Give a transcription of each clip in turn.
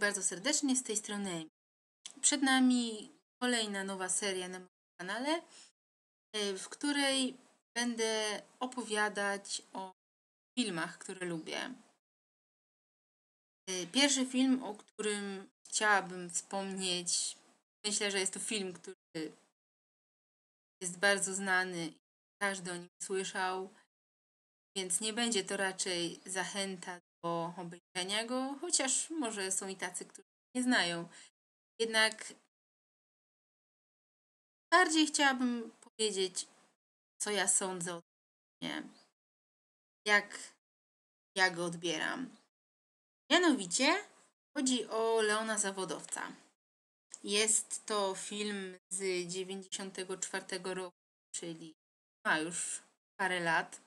bardzo serdecznie, z tej strony Amy. Przed nami kolejna nowa seria na moim kanale, w której będę opowiadać o filmach, które lubię. Pierwszy film, o którym chciałabym wspomnieć, myślę, że jest to film, który jest bardzo znany i każdy o nim słyszał, więc nie będzie to raczej zachęta do obejrzenia go, chociaż może są i tacy, którzy nie znają. Jednak bardziej chciałabym powiedzieć, co ja sądzę o tym filmie, jak ja go odbieram. Mianowicie chodzi o Leona Zawodowca. Jest to film z 1994 roku, czyli ma już parę lat.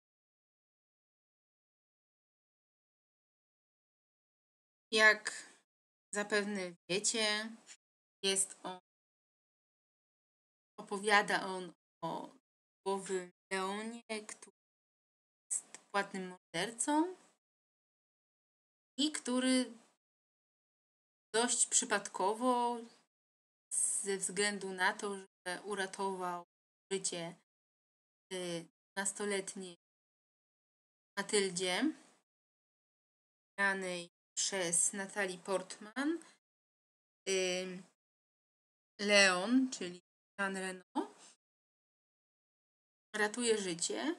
Jak zapewne wiecie, opowiada on o typowym Leonie, który jest płatnym mordercą i który dość przypadkowo, ze względu na to, że uratował życie nastoletniej Matyldzie, granej przez Natalie Portman, Leon, czyli Jean Reno, ratuje życie,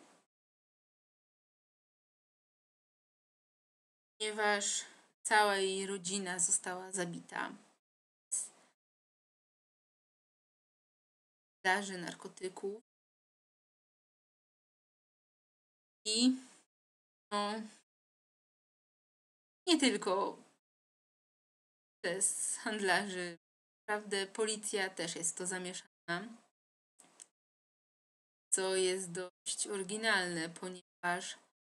ponieważ cała jej rodzina została zabita z sprzedaży narkotyków i nie tylko przez handlarzy. Naprawdę policja też jest w to zamieszana, co jest dość oryginalne, ponieważ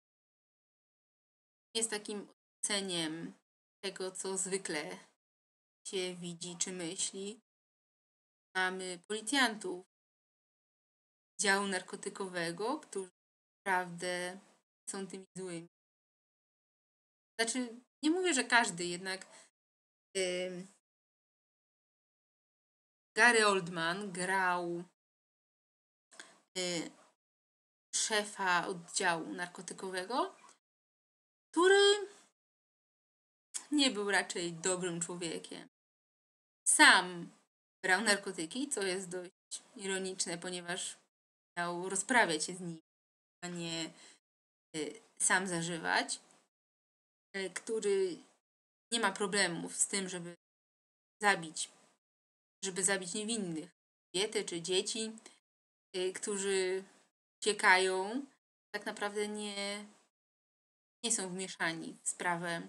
jest takim odwróceniem tego, co zwykle się widzi czy myśli. Mamy policjantów działu narkotykowego, którzy naprawdę są tymi złymi. Znaczy, nie mówię, że każdy, jednak Gary Oldman grał szefa oddziału narkotykowego, który nie był raczej dobrym człowiekiem. Sam brał narkotyki, co jest dość ironiczne, ponieważ miał rozprawiać się z nimi, a nie sam zażywać, który nie ma problemów z tym, żeby zabić niewinnych, kobiety czy dzieci, którzy uciekają, tak naprawdę nie są wmieszani w sprawę.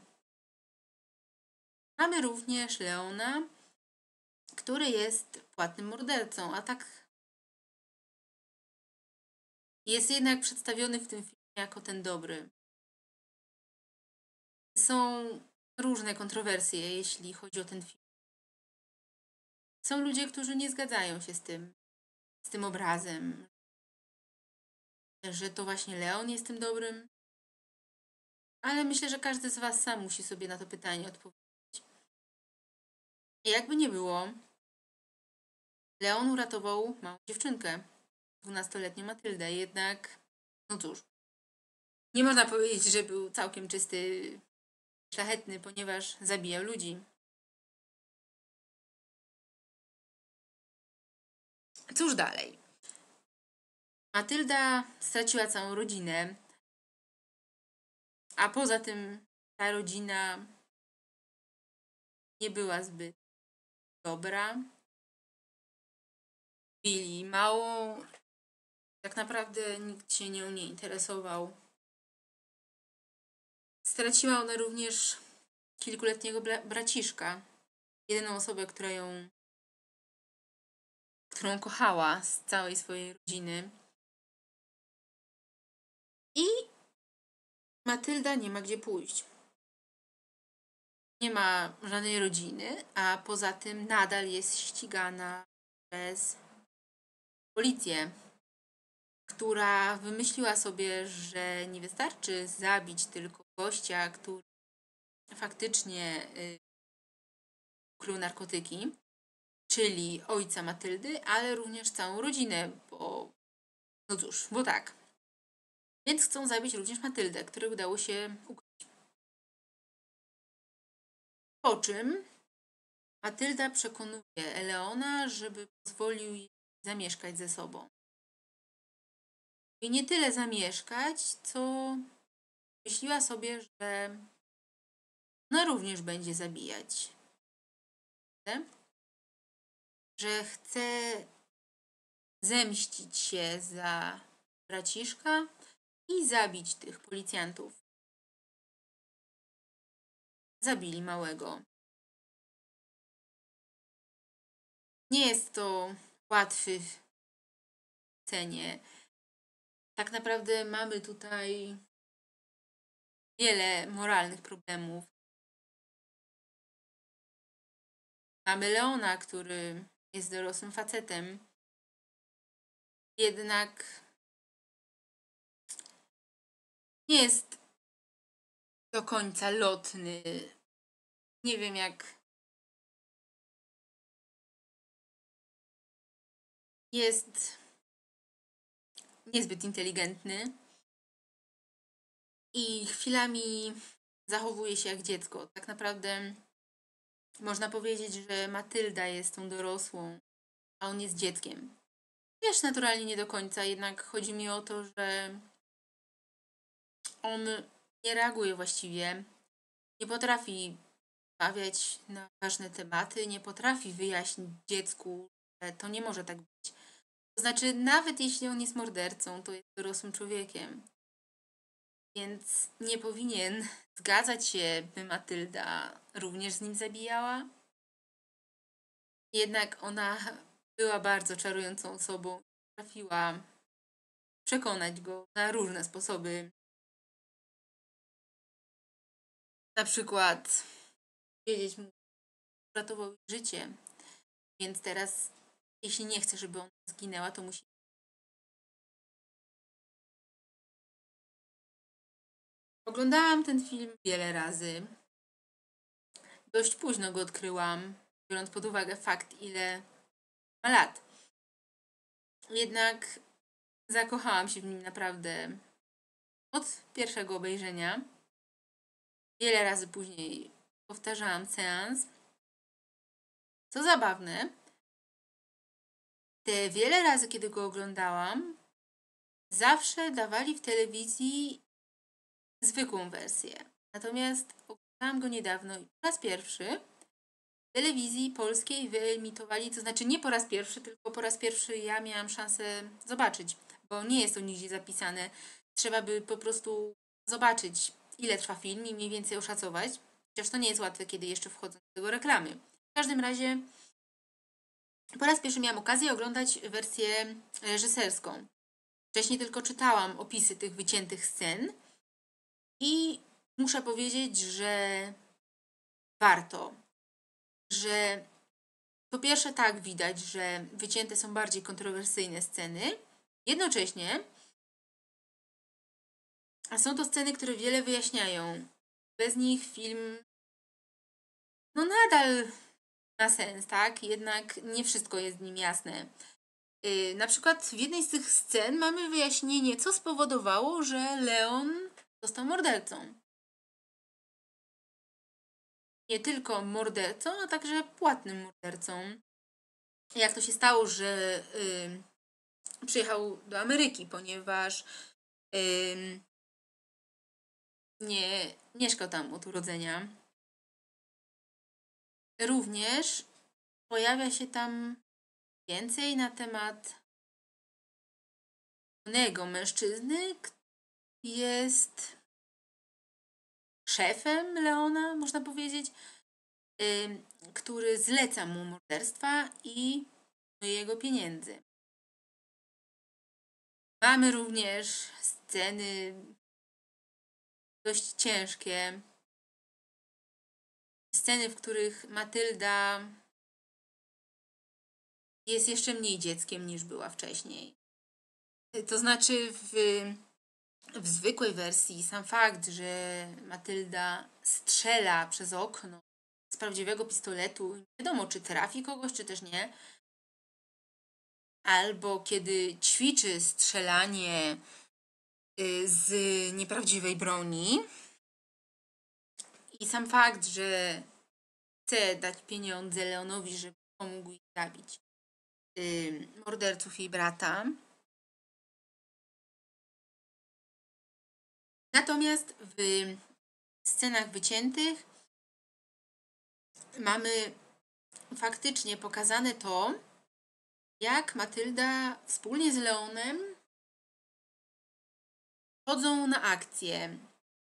Mamy również Leona, który jest płatnym mordercą, a tak jest jednak przedstawiony w tym filmie jako ten dobry. Są różne kontrowersje, jeśli chodzi o ten film. Są ludzie, którzy nie zgadzają się z tym obrazem, że to właśnie Leon jest tym dobrym, ale myślę, że każdy z Was sam musi sobie na to pytanie odpowiedzieć. I jakby nie było, Leon uratował małą dziewczynkę, 12-letnią Matyldę, jednak, no cóż, nie można powiedzieć, że był całkiem czysty, szlachetny, ponieważ zabijał ludzi. Cóż dalej? Matylda straciła całą rodzinę, a poza tym ta rodzina nie była zbyt dobra. Bili małą, tak naprawdę nikt się nią nie interesował. Straciła ona również kilkuletniego braciszka, jedyną osobę, którą kochała z całej swojej rodziny. I Matylda nie ma gdzie pójść. Nie ma żadnej rodziny, a poza tym nadal jest ścigana przez policję, która wymyśliła sobie, że nie wystarczy zabić tylko gościa, który faktycznie ukrył narkotyki, czyli ojca Matyldy, ale również całą rodzinę, bo no cóż, bo tak. Więc chcą zabić również Matyldę, której udało się ukryć. Po czym Matylda przekonuje Eleona, żeby pozwolił jej zamieszkać ze sobą. I nie tyle zamieszkać, co myśliła sobie, że ona również będzie zabijać. Że chce zemścić się za braciszka i zabić tych policjantów. Zabili małego. Nie jest to łatwy w cenie. Tak naprawdę mamy tutaj wiele moralnych problemów. Mamy Leona, który jest dorosłym facetem. Jednak nie jest do końca lotny. Nie wiem jak. Jest niezbyt inteligentny i chwilami zachowuje się jak dziecko. Tak naprawdę można powiedzieć, że Matylda jest tą dorosłą, a on jest dzieckiem. Wiesz, naturalnie nie do końca, jednak chodzi mi o to, że on nie reaguje właściwie, nie potrafi rozmawiać na ważne tematy, nie potrafi wyjaśnić dziecku, że to nie może tak być. To znaczy, nawet jeśli on jest mordercą, to jest dorosłym człowiekiem. Więc nie powinien zgadzać się, by Matylda również z nim zabijała. Jednak ona była bardzo czarującą osobą. Potrafiła przekonać go na różne sposoby. Na przykład wiedzieć mu, uratował jej życie. Więc teraz, jeśli nie chce, żeby ona zginęła, to musi. Oglądałam ten film wiele razy. Dość późno go odkryłam, biorąc pod uwagę fakt, ile ma lat. Jednak zakochałam się w nim naprawdę od pierwszego obejrzenia. Wiele razy później powtarzałam seans. Co zabawne, te wiele razy, kiedy go oglądałam, zawsze dawali w telewizji zwykłą wersję. Natomiast oglądałam go niedawno i po raz pierwszy w telewizji polskiej wyemitowali, to znaczy nie po raz pierwszy, tylko po raz pierwszy ja miałam szansę zobaczyć, bo nie jest to nigdzie zapisane. Trzeba by po prostu zobaczyć, ile trwa film i mniej więcej oszacować. Chociaż to nie jest łatwe, kiedy jeszcze wchodzą do tego reklamy. W każdym razie po raz pierwszy miałam okazję oglądać wersję reżyserską. Wcześniej tylko czytałam opisy tych wyciętych scen i muszę powiedzieć, że warto, że po pierwsze tak widać, że wycięte są bardziej kontrowersyjne sceny, jednocześnie a są to sceny, które wiele wyjaśniają. Bez nich film no nadal ma sens, tak? Jednak nie wszystko jest w nim jasne. Na przykład w jednej z tych scen mamy wyjaśnienie, co spowodowało, że Leon został mordercą. Nie tylko mordercą, a także płatnym mordercą. Jak to się stało, że przyjechał do Ameryki, ponieważ nie mieszkał tam od urodzenia. Również pojawia się tam więcej na temat pewnego mężczyzny, który jest szefem Leona, można powiedzieć, który zleca mu morderstwa i jego pieniędzy. Mamy również sceny dość ciężkie. Sceny, w których Matylda jest jeszcze mniej dzieckiem niż była wcześniej. To znaczy w zwykłej wersji sam fakt, że Matylda strzela przez okno z prawdziwego pistoletu. Nie wiadomo, czy trafi kogoś, czy też nie. Albo kiedy ćwiczy strzelanie z nieprawdziwej broni. I sam fakt, że chce dać pieniądze Leonowi, żeby pomógł ich zabić morderców jej brata. Natomiast w scenach wyciętych mamy faktycznie pokazane to, jak Matylda wspólnie z Leonem chodzą na akcje,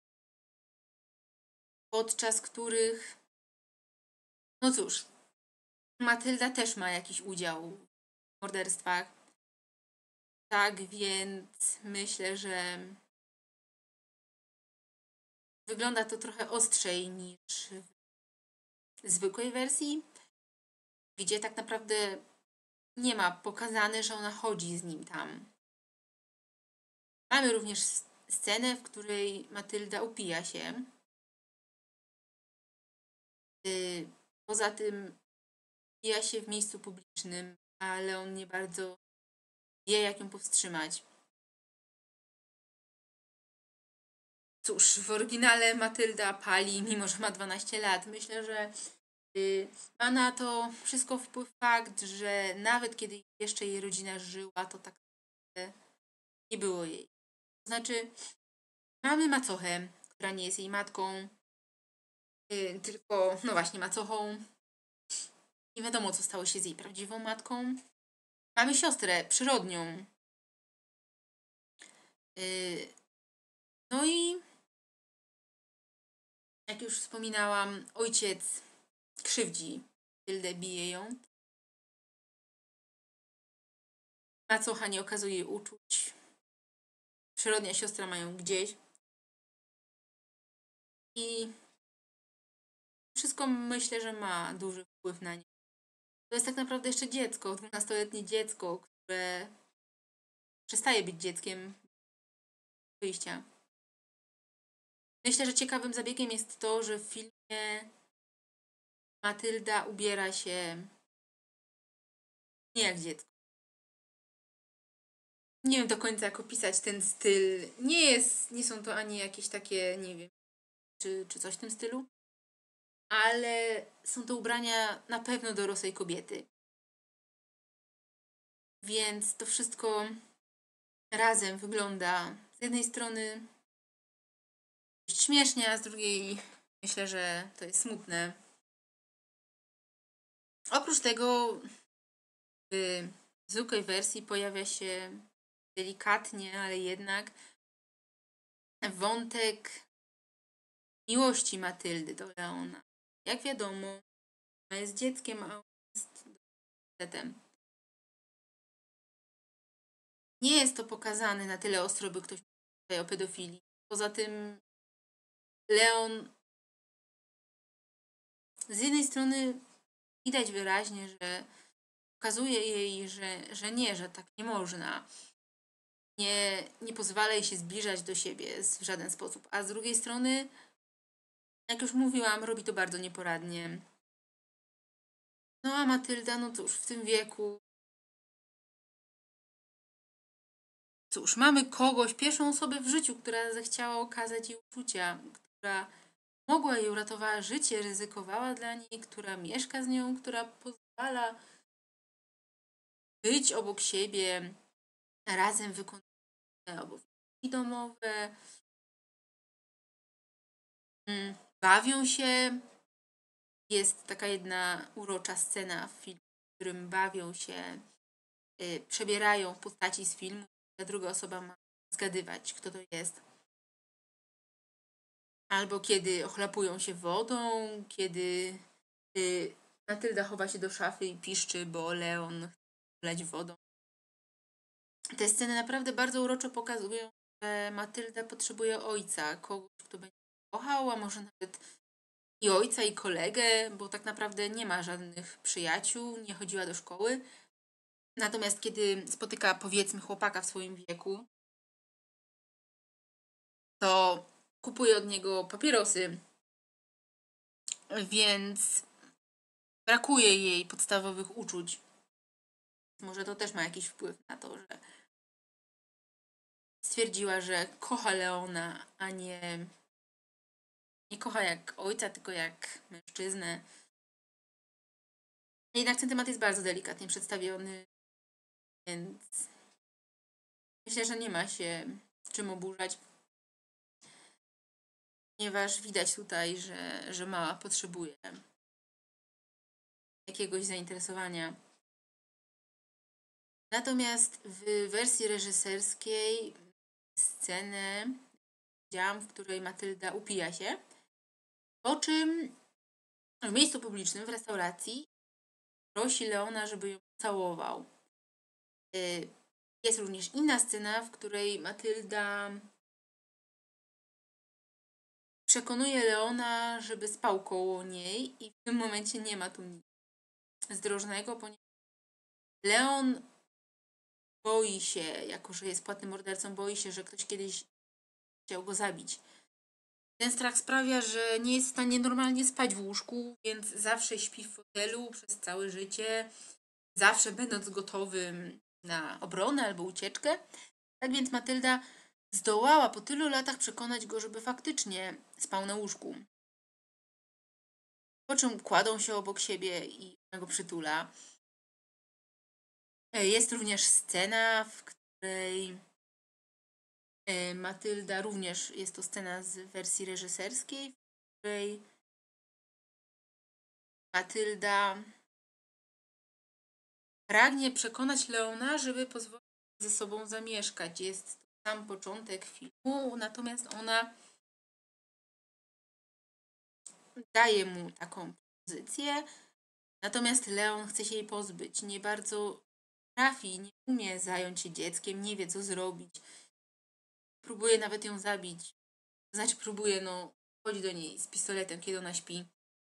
podczas których, no cóż, Matylda też ma jakiś udział w morderstwach. Tak więc myślę, że wygląda to trochę ostrzej niż w zwykłej wersji, gdzie tak naprawdę nie ma pokazane, że ona chodzi z nim tam. Mamy również scenę, w której Matylda upija się. Poza tym upija się w miejscu publicznym, a Leon nie bardzo wie, jak ją powstrzymać. Cóż, w oryginale Matylda pali, mimo że ma 12 lat. Myślę, że ma na to wszystko wpływ fakt, że nawet kiedy jeszcze jej rodzina żyła, to tak naprawdę nie było jej. To znaczy, mamy macochę, która nie jest jej matką, tylko, no właśnie, macochą. Nie wiadomo, co stało się z jej prawdziwą matką. Mamy siostrę przyrodnią. No i jak już wspominałam, ojciec krzywdzi Tyldę, bije ją. Macocha nie okazuje jej uczuć. Przyrodnia siostra mają gdzieś. I wszystko myślę, że ma duży wpływ na nią. To jest tak naprawdę jeszcze dziecko, 12-letnie dziecko, które przestaje być dzieckiem wyjścia. Myślę, że ciekawym zabiegiem jest to, że w filmie Matylda ubiera się nie jak dziecko. Nie wiem do końca, jak opisać ten styl. Nie są to ani jakieś takie, nie wiem, czy coś w tym stylu, ale są to ubrania na pewno dorosłej kobiety. Więc to wszystko razem wygląda z jednej strony dość śmiesznie, a z drugiej myślę, że to jest smutne. Oprócz tego w zwykłej wersji pojawia się delikatnie, ale jednak wątek miłości Matyldy do Leona. Jak wiadomo, ona jest dzieckiem, a on jest facetem. Nie jest to pokazane na tyle ostro, by ktoś mówił tutaj o pedofilii. Poza tym Leon z jednej strony widać wyraźnie, że pokazuje jej, że nie, że tak nie można. Nie pozwala jej się zbliżać do siebie w żaden sposób. A z drugiej strony, jak już mówiłam, robi to bardzo nieporadnie. No a Matylda, no cóż, w tym wieku. Cóż, mamy kogoś, pierwszą osobę w życiu, która zechciała okazać jej uczucia, która mogła jej uratowała życie, ryzykowała dla niej, która mieszka z nią, która pozwala być obok siebie, razem wykonywać obowiązki domowe, bawią się. Jest taka jedna urocza scena w filmie, w którym bawią się, przebierają w postaci z filmu, a druga osoba ma zgadywać, kto to jest. Albo kiedy ochlapują się wodą, kiedy Matylda chowa się do szafy i piszczy, bo Leon chce wlać wodą. Te sceny naprawdę bardzo uroczo pokazują, że Matylda potrzebuje ojca, kogoś, kto będzie kochał, a może nawet i ojca, i kolegę, bo tak naprawdę nie ma żadnych przyjaciół, nie chodziła do szkoły. Natomiast kiedy spotyka, powiedzmy, chłopaka w swoim wieku, to kupuje od niego papierosy Więc brakuje jej podstawowych uczuć. Może to też ma jakiś wpływ na to, że stwierdziła, że kocha Leona, a nie kocha jak ojca, tylko jak mężczyznę. Jednak ten temat jest bardzo delikatnie przedstawiony, więc myślę, że nie ma się czym oburzać, ponieważ widać tutaj, że mała potrzebuje jakiegoś zainteresowania. Natomiast w wersji reżyserskiej scenę widziałam, w której Matylda upija się, po czym w miejscu publicznym, w restauracji, prosi Leona, żeby ją całował. Jest również inna scena, w której Matylda przekonuje Leona, żeby spał koło niej i w tym momencie nie ma tu nic zdrożnego, ponieważ Leon boi się, jako że jest płatnym mordercą, boi się, że ktoś kiedyś chciał go zabić. Ten strach sprawia, że nie jest w stanie normalnie spać w łóżku, więc zawsze śpi w fotelu przez całe życie, zawsze będąc gotowym na obronę albo ucieczkę. Tak więc Matylda zdołała po tylu latach przekonać go, żeby faktycznie spał na łóżku. Po czym kładą się obok siebie i ona go przytula. Jest również scena, w której Matylda, również jest to scena z wersji reżyserskiej, w której Matylda pragnie przekonać Leona, żeby pozwolić ze sobą zamieszkać. Jest to sam początek filmu, natomiast ona daje mu taką pozycję, natomiast Leon chce się jej pozbyć. Nie bardzo trafi, nie umie zająć się dzieckiem, nie wie co zrobić. Próbuje nawet ją zabić. Znaczy próbuje, chodzi do niej z pistoletem, kiedy ona śpi.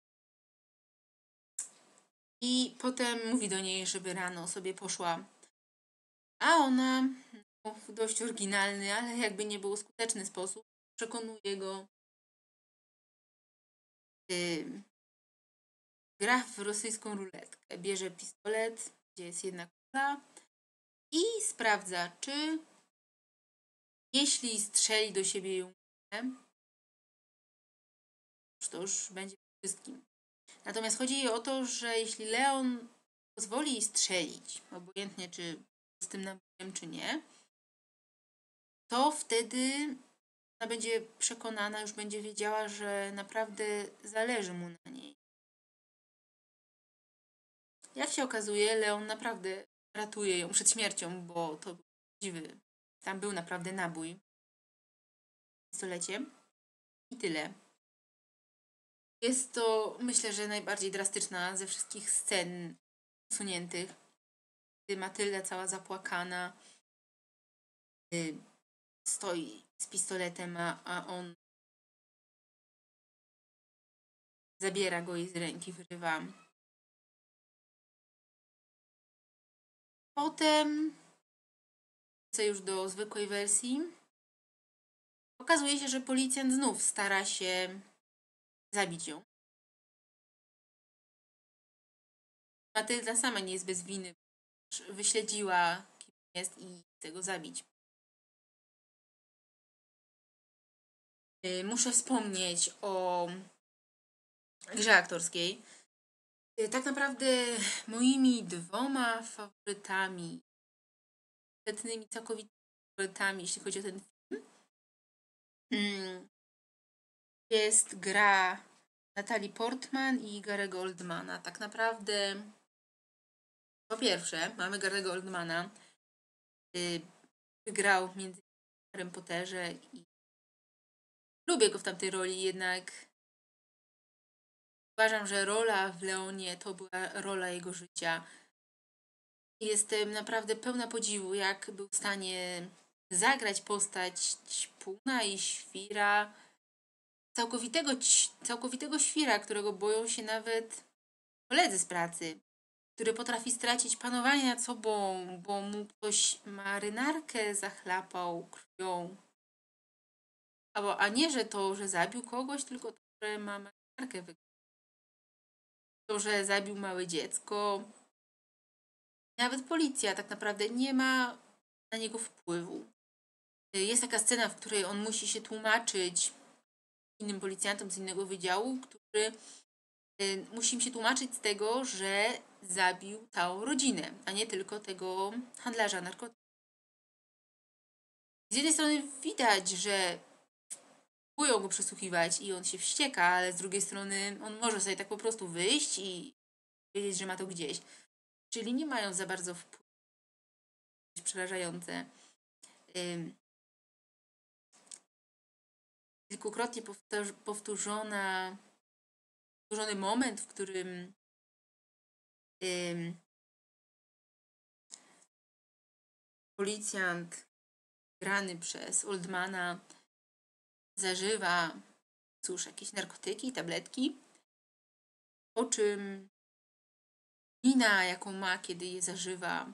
I potem mówi do niej, żeby rano sobie poszła. A ona w dość oryginalny, ale jakby nie było skuteczny sposób przekonuje go. Gra w rosyjską ruletkę. Bierze pistolet, gdzie jest jedna kula i sprawdza, czy jeśli strzeli do siebie ją, to już będzie wszystkim. Natomiast chodzi jej o to, że jeśli Leon pozwoli jej strzelić, obojętnie czy z tym nabojem, czy nie, to wtedy ona będzie przekonana, już będzie wiedziała, że naprawdę zależy mu na niej. Jak się okazuje, Leon naprawdę ratuje ją przed śmiercią, bo to był prawdziwy. Tam był naprawdę nabój w pistolecie. I tyle. Jest to, myślę, że najbardziej drastyczna ze wszystkich scen usuniętych. Gdy Matylda cała zapłakana stoi z pistoletem, a on zabiera go jej z ręki, wyrywa. Potem, co już do zwykłej wersji, okazuje się, że policjant znów stara się zabić ją. Matylda sama nie jest bez winy, wyśledziła, kim jest i chce go zabić. Muszę wspomnieć o grze aktorskiej. Tak naprawdę moimi dwoma faworytami, kompletnymi, całkowitymi faworytami, jeśli chodzi o ten film, jest gra Natalie Portman i Gary'ego Oldmana. Tak naprawdę, po pierwsze, mamy Gary'ego Oldmana, który grał między innymi w Harrym Potterze i lubię go w tamtej roli, jednak uważam, że rola w Leonie to była rola jego życia. Jestem naprawdę pełna podziwu, jak był w stanie zagrać postać ćpuna i świra, całkowitego świra, którego boją się nawet koledzy z pracy, który potrafi stracić panowanie nad sobą, bo mu ktoś marynarkę zachlapał krwią. A nie, że zabił kogoś, tylko to, że ma marynarkę to, że zabił małe dziecko. Nawet policja tak naprawdę nie ma na niego wpływu. Jest taka scena, w której on musi się tłumaczyć innym policjantom z innego wydziału, który musi im się tłumaczyć z tego, że zabił całą rodzinę, a nie tylko tego handlarza narkotyków. Z jednej strony widać, że próbują go przesłuchiwać i on się wścieka, ale z drugiej strony on może sobie tak po prostu wyjść i wiedzieć, że ma to gdzieś. Czyli nie mają za bardzo wpływu. Przerażające. Kilkukrotnie powtórzony moment, w którym policjant grany przez Oldmana zażywa, cóż, jakieś narkotyki, tabletki, po czym mina, jaką ma, kiedy je zażywa,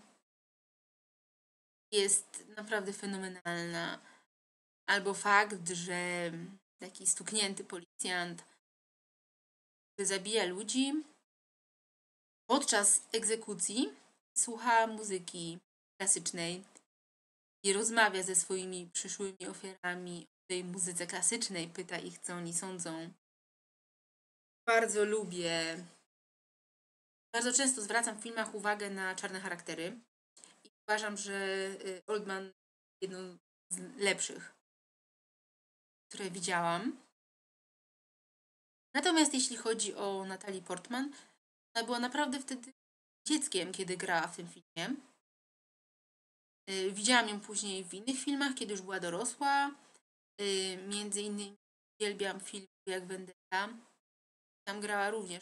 jest naprawdę fenomenalna. Albo fakt, że taki stuknięty policjant, który zabija ludzi, podczas egzekucji słucha muzyki klasycznej i rozmawia ze swoimi przyszłymi ofiarami o tej muzyce klasycznej, pyta ich, co oni sądzą. Bardzo lubię. Bardzo często zwracam w filmach uwagę na czarne charaktery i uważam, że Oldman jedną z lepszych, które widziałam. Natomiast jeśli chodzi o Natalie Portman, ona była naprawdę wtedy dzieckiem, kiedy grała w tym filmie. Widziałam ją później w innych filmach, kiedy już była dorosła. Między innymi uwielbiam film jak Vendetta. Tam grała również.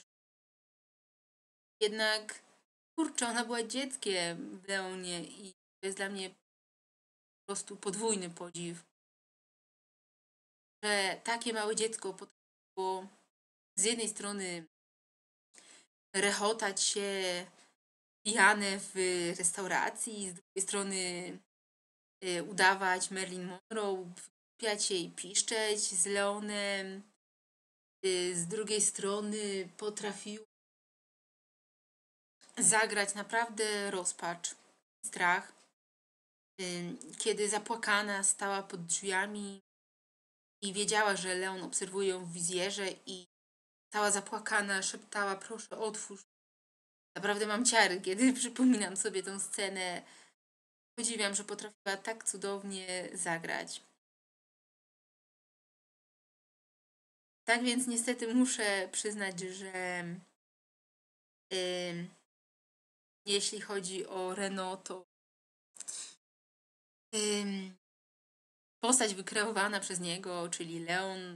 Jednak, kurczę, ona była dzieckiem w Leonie i to jest dla mnie po prostu podwójny podziw, że takie małe dziecko potrafiło z jednej strony rechotać się pijane w restauracji, z drugiej strony udawać Marilyn Monroe, wpiać się i piszczeć z Leonem. Z drugiej strony potrafił zagrać naprawdę rozpacz, strach. Kiedy zapłakana stała pod drzwiami i wiedziała, że Leon obserwuje ją w wizjerze i cała zapłakana szeptała, proszę otwórz. Naprawdę mam ciary, kiedy przypominam sobie tę scenę. Podziwiam, że potrafiła tak cudownie zagrać. Tak więc niestety muszę przyznać, że jeśli chodzi o Renault, to postać wykreowana przez niego, czyli Leon,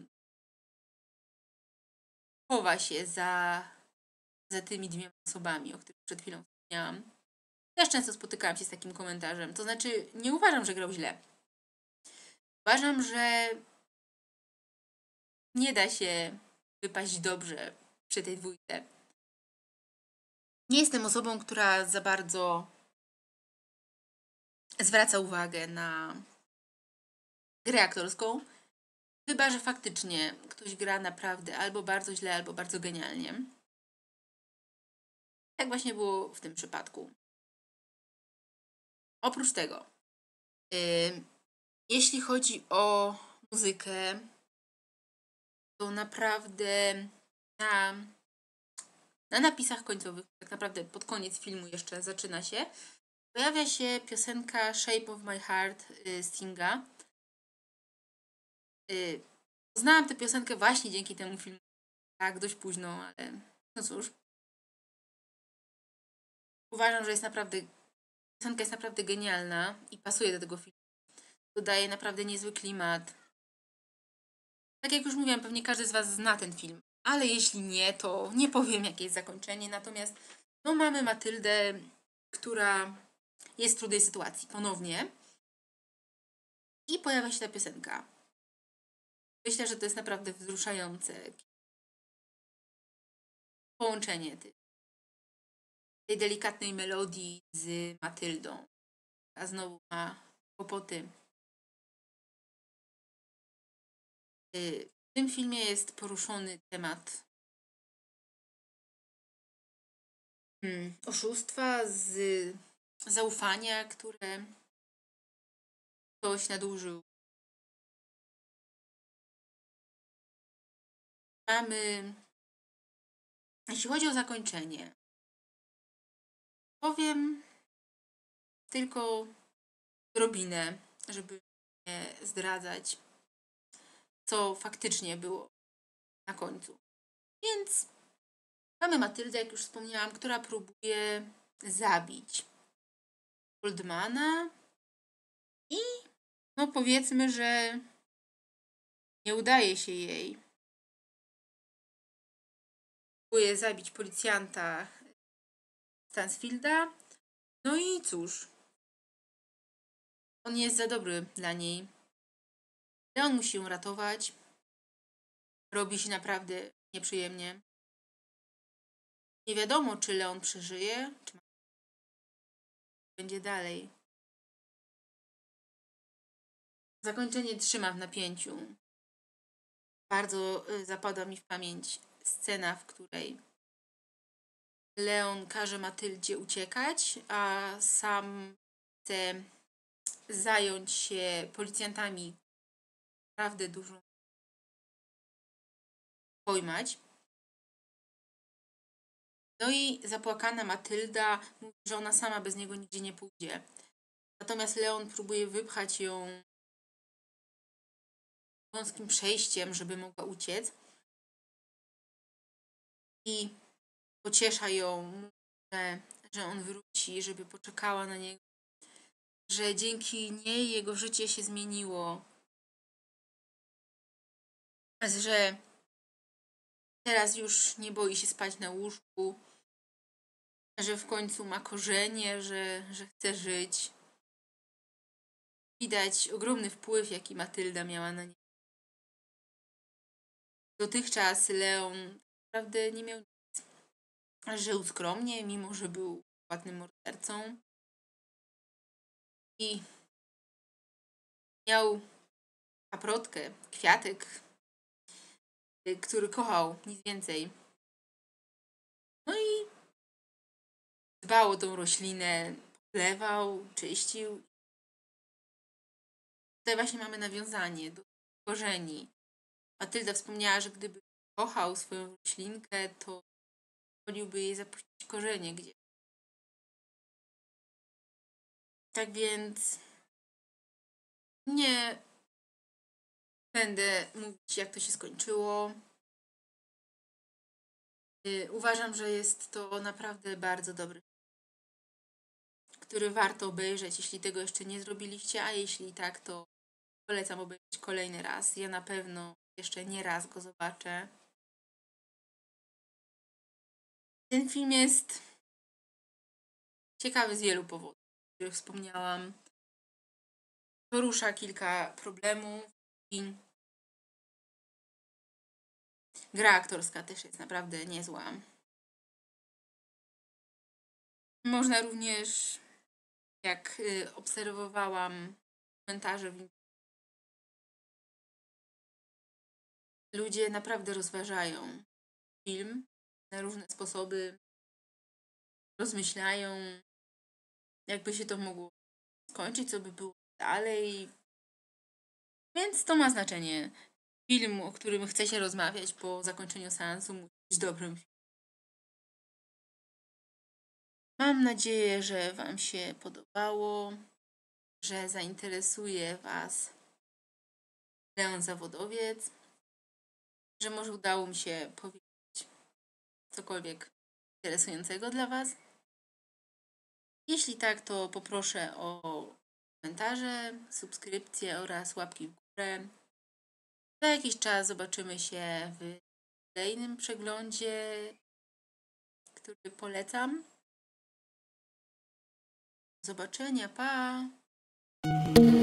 chowa się za tymi dwiema osobami, o których przed chwilą wspomniałam. Też często spotykałam się z takim komentarzem. To znaczy, nie uważam, że grał źle. Uważam, że nie da się wypaść dobrze przy tej dwójce. Nie jestem osobą, która za bardzo zwraca uwagę na grę aktorską, chyba że faktycznie ktoś gra naprawdę albo bardzo źle, albo bardzo genialnie. Tak właśnie było w tym przypadku. Oprócz tego, jeśli chodzi o muzykę, to naprawdę na napisach końcowych, tak naprawdę pod koniec filmu jeszcze zaczyna się, pojawia się piosenka Shape of My Heart Stinga. Poznałam tę piosenkę właśnie dzięki temu filmu. Tak, dość późno, ale no cóż. Uważam, że piosenka jest naprawdę genialna i pasuje do tego filmu. Dodaje naprawdę niezły klimat. Tak jak już mówiłam, pewnie każdy z Was zna ten film, ale jeśli nie, to nie powiem, jakie jest zakończenie. Natomiast no, mamy Matyldę, która jest w trudnej sytuacji ponownie i pojawia się ta piosenka. Myślę, że to jest naprawdę wzruszające połączenie tej delikatnej melodii z Matyldą, a znowu ma kłopoty. W tym filmie jest poruszony temat oszustwa, z zaufania, które ktoś nadużył. Mamy, jeśli chodzi o zakończenie, powiem tylko drobinę, żeby nie zdradzać, co faktycznie było na końcu. Więc mamy Matyldę, jak już wspomniałam, która próbuje zabić Goldmana i no powiedzmy, że nie udaje się jej. Próbuje zabić policjanta Stansfielda. No i cóż, on jest za dobry dla niej. Leon musi ją ratować. Robi się naprawdę nieprzyjemnie. Nie wiadomo, czy Leon przeżyje, czy będzie dalej. Zakończenie trzyma w napięciu. Bardzo zapadła mi w pamięć scena, w której Leon każe Matyldzie uciekać, a sam chce zająć się policjantami. Naprawdę dużo pojmać. No i zapłakana Matylda mówi, że ona sama bez niego nigdzie nie pójdzie. Natomiast Leon próbuje wypchać ją wąskim przejściem, żeby mogła uciec. I pociesza ją, że on wróci, żeby poczekała na niego. Że dzięki niej jego życie się zmieniło. Że teraz już nie boi się spać na łóżku. Że w końcu ma korzenie, że chce żyć. Widać ogromny wpływ, jaki Matylda miała na niego. Dotychczas Leon naprawdę nie miał nic. Żył skromnie, mimo że był płatnym mordercą. I miał paprotkę, kwiatek, który kochał, nic więcej. No i dbał o tą roślinę, podlewał, czyścił. Tutaj właśnie mamy nawiązanie do korzeni. Matylda wspomniała, że gdyby kochał swoją roślinkę, to woliłby jej zapuścić korzenie gdzieś. Tak więc nie będę mówić, jak to się skończyło. Uważam, że jest to naprawdę bardzo dobry film, który warto obejrzeć, jeśli tego jeszcze nie zrobiliście, a jeśli tak, to polecam obejrzeć kolejny raz. Ja na pewno jeszcze nie raz go zobaczę. Ten film jest ciekawy z wielu powodów, o których wspomniałam. Porusza kilka problemów i gra aktorska też jest naprawdę niezła. Można również, jak obserwowałam komentarze, ludzie naprawdę rozważają film na różne sposoby, rozmyślają, jakby się to mogło skończyć, co by było dalej. Więc to ma znaczenie. Film, o którym chce się rozmawiać po zakończeniu seansu, musi być dobrym filmem. Mam nadzieję, że Wam się podobało, że zainteresuje Was Leon Zawodowiec, że może udało mi się powiedzieć cokolwiek interesującego dla Was. Jeśli tak, to poproszę o komentarze, subskrypcje oraz łapki w górę. Za jakiś czas zobaczymy się w kolejnym przeglądzie, który polecam. Do zobaczenia, pa!